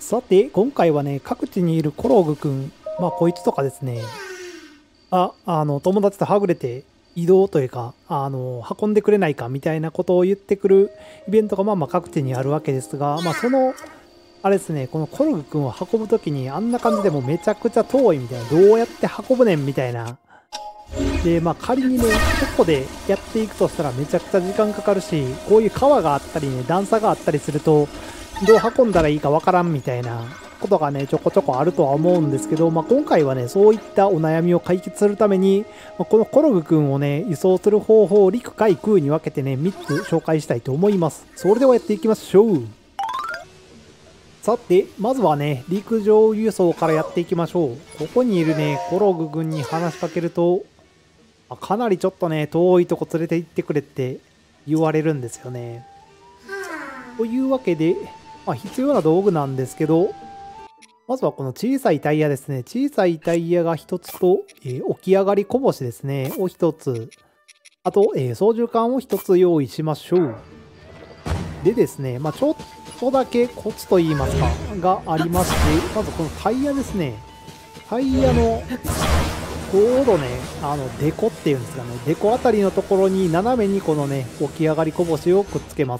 さて、今回はね、各地にいるコログくん、こいつとかですね、友達とはぐれて移動というか、運んでくれないかみたいなことを言ってくるイベントが各地にあるわけですが、あれですね、このコログくんを運ぶときにあんな感じでもうめちゃくちゃ遠いみたいな、どうやって運ぶねんみたいな。で、仮にね、ここでやっていくとしたらめちゃくちゃ時間かかるし、こういう川があったりね、段差があったりすると、どう運んだらいいかわからんみたいなことがね、ちょこちょこあるとは思うんですけど、今回はね、そういったお悩みを解決するために、このコログくんをね、輸送する方法を陸海空に分けてね、3つ紹介したいと思います。それではやっていきましょう。さて、まずはね、陸上輸送からやっていきましょう。ここにいるね、コログくんに話しかけると、かなりちょっとね、遠いとこ連れて行ってくれって言われるんですよね。というわけで、必要な道具なんですけど、まずはこの小さいタイヤですね。小さいタイヤが1つと、起き上がりこぼしですね、を1つ。あと、操縦桿を1つ用意しましょう。でですね、ちょっとだけコツと言いますか、がありまして、まずこのタイヤですね。タイヤのちょうどね、デコっていうんですかね、デコあたりのところに斜めにこのね、起き上がりこぼしをくっつけます。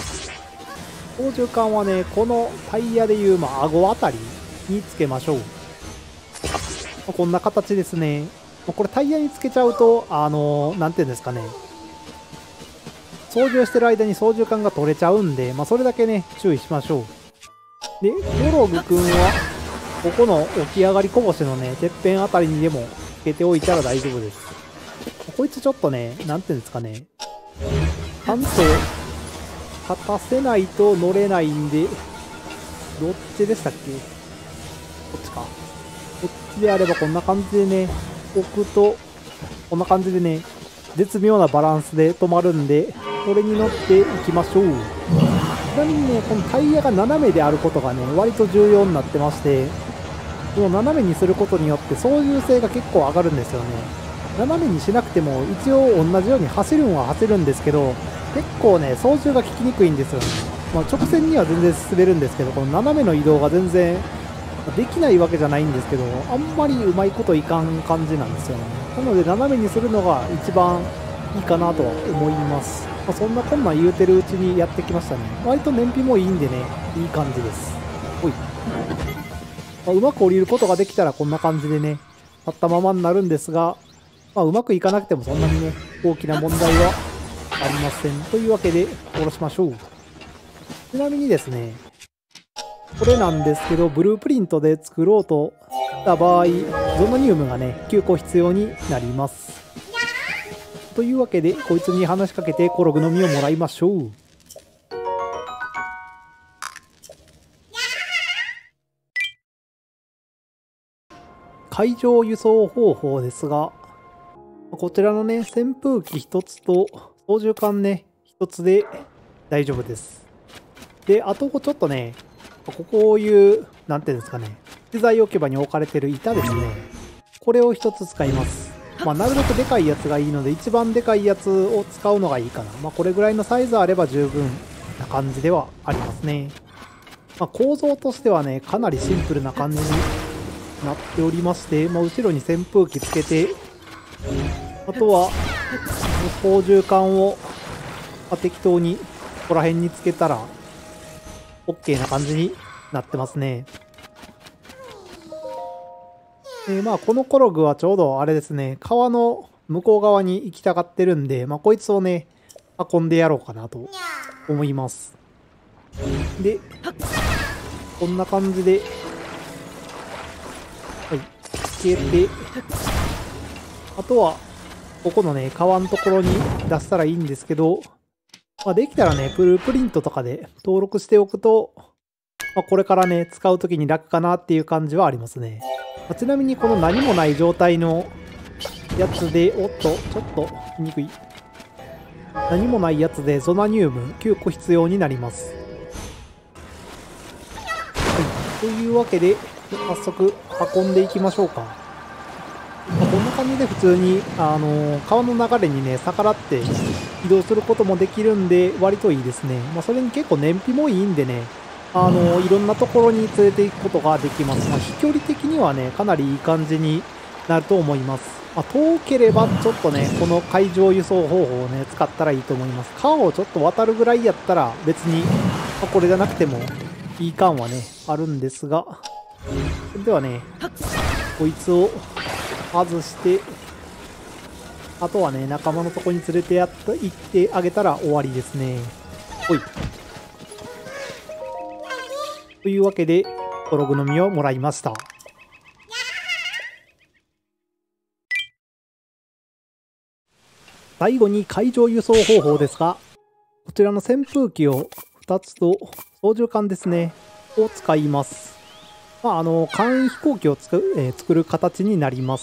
操縦桿はね、このタイヤでいう、顎あたりにつけましょう。こんな形ですね。これタイヤにつけちゃうと、なんていうんですかね、操縦してる間に操縦桿が取れちゃうんで、それだけね、注意しましょう。で、コログくんは、ここの起き上がりこぼしのね、てっぺんあたりにでもつけておいたら大丈夫です。こいつちょっとね、なんていうんですかね、ちゃんと立たせないと乗れないんで、どっちでしたっけ？こっちか。こっちであればこんな感じでね、置くと、こんな感じでね、絶妙なバランスで止まるんで、これに乗っていきましょう。ちなみにね、このタイヤが斜めであることがね、割と重要になってまして、この斜めにすることによって操縦性が結構上がるんですよね。斜めにしなくても一応同じように走るんは走るんですけど、結構ね、操縦が効きにくいんですよね。直線には全然進めるんですけど、この斜めの移動が全然できないわけじゃないんですけど、あんまりうまいこといかん感じなんですよね。なので斜めにするのが一番いいかなとは思います。そんなこんなん言うてるうちにやってきましたね。割と燃費もいいんでね、いい感じです。ほい。うまく降りることができたらこんな感じでね、立ったままになるんですが、うまくいかなくてもそんなにね、大きな問題はありません。というわけで、下ろしましょう。ちなみにですね、これなんですけど、ブループリントで作ろうとした場合、ゾノニウムがね、9個必要になります。というわけで、こいつに話しかけてコログの実をもらいましょう。海上輸送方法ですが、こちらのね、扇風機1つと操縦桿ね、1つで大丈夫です。で、あとちょっとね、こういう、なんていうんですかね、資材置き場に置かれてる板ですね。これを1つ使います。なるべくでかいやつがいいので、一番でかいやつを使うのがいいかな。これぐらいのサイズあれば十分な感じではありますね。構造としてはね、かなりシンプルな感じになっておりまして、後ろに扇風機つけて、あとは、操縦桿を、適当にここら辺につけたら、OK な感じになってますね。このコログはちょうどあれですね、川の向こう側に行きたがってるんで、こいつをね、運んでやろうかなと思います。で、こんな感じで、はい、つけて、あとは、ここのね、川のところに出したらいいんですけど、できたらね、ブループリントとかで登録しておくと、これからね、使うときに楽かなっていう感じはありますね。ちなみにこの何もない状態のやつで、おっと、ちょっと見にくい。何もないやつでゾナニウム9個必要になります。はい、というわけで、早速運んでいきましょうか。こんな感じで普通に、川の流れにね、逆らって移動することもできるんで、割といいですね。それに結構燃費もいいんでね、 いろんなところに連れて行くことができます。まあ、飛距離的にはね、かなりいい感じになると思います。まあ、遠ければちょっとね、この海上輸送方法をね、使ったらいいと思います。川をちょっと渡るぐらいやったら別に、まあ、これじゃなくてもいい感はね、あるんですが、それではね、こいつを外して、あとはね、仲間のとこに連れて行ってあげたら終わりですね。ほい。というわけで、コログの実をもらいました。最後に海上輸送方法ですが、こちらの扇風機を2つと操縦桿ですね、を使います。まあ、簡易飛行機を作る形になります。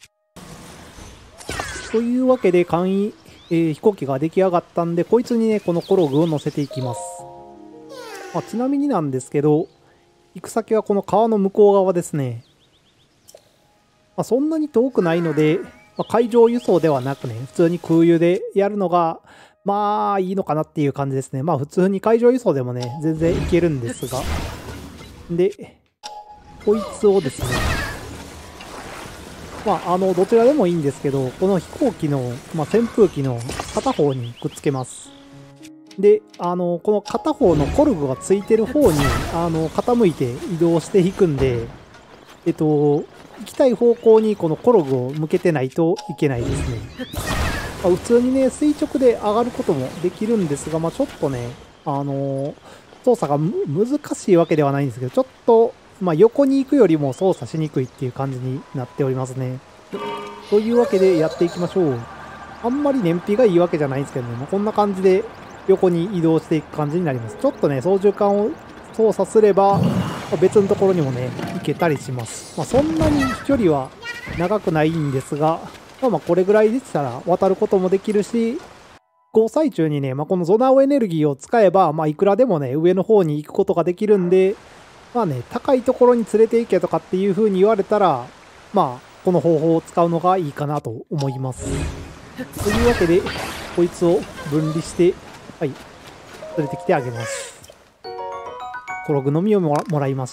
というわけで簡易、飛行機が出来上がったんで、こいつにね、このコログを乗せていきます。まあ、ちなみになんですけど、行く先はこの川の向こう側ですね。まあ、そんなに遠くないので、まあ、海上輸送ではなくね、普通に空輸でやるのが、まあいいのかなっていう感じですね。まあ普通に海上輸送でもね、全然いけるんですが。で、こいつをですね、まあどちらでもいいんですけど、この飛行機の、まあ、扇風機の片方にくっつけます。で、この片方のコルグがついてる方に、傾いて移動していくんで、行きたい方向にこのコログを向けてないといけないですね。まあ、普通にね、垂直で上がることもできるんですが、まあ、ちょっとね、操作が難しいわけではないんですけど、ちょっと、まあ、横に行くよりも操作しにくいっていう感じになっておりますね。というわけでやっていきましょう。あんまり燃費がいいわけじゃないんですけどね、まあ、こんな感じで横に移動していく感じになります。ちょっとね、操縦桿を操作すれば、別のところにもね、行けたりします。まあ、そんなに飛距離は長くないんですが、まあこれぐらいでしたら渡ることもできるし、飛行最中にね、まあ、このゾナオエネルギーを使えば、まあ、いくらでもね、上の方に行くことができるんで、まあね、高いところに連れて行けとかっていう風に言われたら、まあ、この方法を使うのがいいかなと思います。というわけで、こいつを分離して、はい、連れてきてあげます。コログの実をもらいました。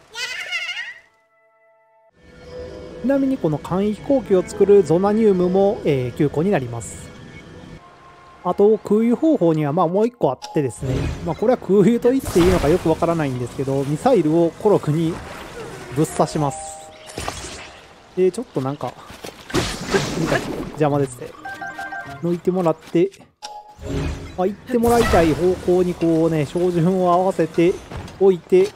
ちなみにこの簡易飛行機を作るゾナニウムも、9個になります。あと空輸方法にはまあもう1個あってですね、まあ、これは空輸と言っていいのかよくわからないんですけど、ミサイルをコログにぶっ刺します。ちょっとなんか邪魔ですね。抜いてもらって、まあ、行ってもらいたい方向にこうね、照準を合わせておいて、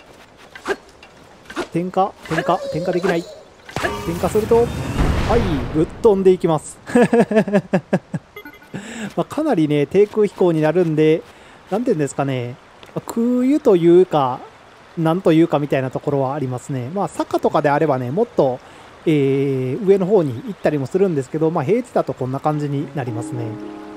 点火できない。点火すると、はい、ぶっ飛んでいきます。まあかなりね、低空飛行になるんで、なんていうんですかね、空輸というか、なんというかみたいなところはありますね。まあ、坂とかであればね、もっと、上の方に行ったりもするんですけど、まあ、平地だとこんな感じになりますね。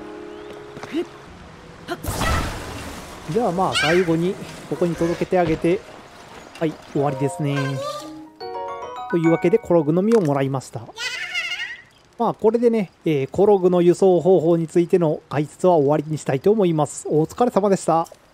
じゃあまあ、最後に、ここに届けてあげて、はい、終わりですね。というわけで、コログの実をもらいました。まあ、これでね、コログの輸送方法についての解説は終わりにしたいと思います。お疲れ様でした。